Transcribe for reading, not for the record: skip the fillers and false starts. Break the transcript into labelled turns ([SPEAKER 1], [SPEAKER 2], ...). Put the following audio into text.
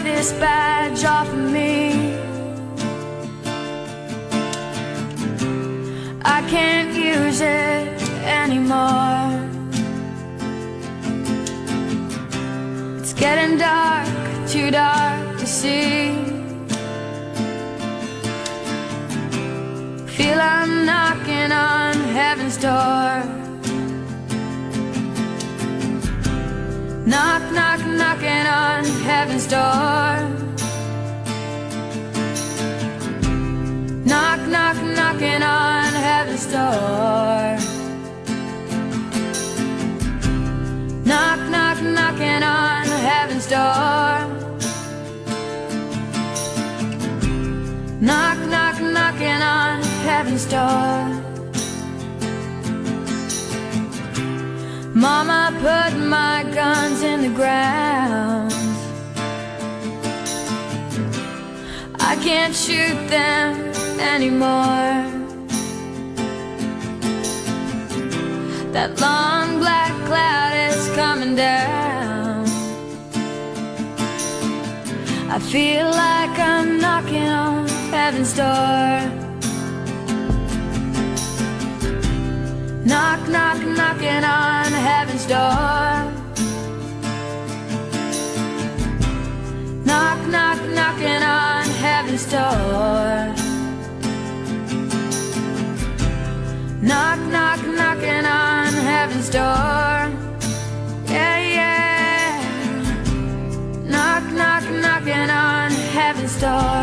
[SPEAKER 1] this badge off of me. I can't use it anymore. It's getting dark, too dark to see. Feel I'm knocking on heaven's door. Knock, knock, knocking on heaven's door. Knock, knock, knocking on heaven's door. Knock, knock, knocking on heaven's door. Knock, knock, knocking on heaven's door. Mama put my guns in the ground. I can't shoot them anymore. That long black cloud is coming down. I feel like I'm knocking on heaven's door. Knock, knock, knocking on heaven's door. Knock, knock, knocking on heaven's door. Knock, knock, knocking on heaven's door. Yeah, yeah. Knock, knock, knocking on heaven's door.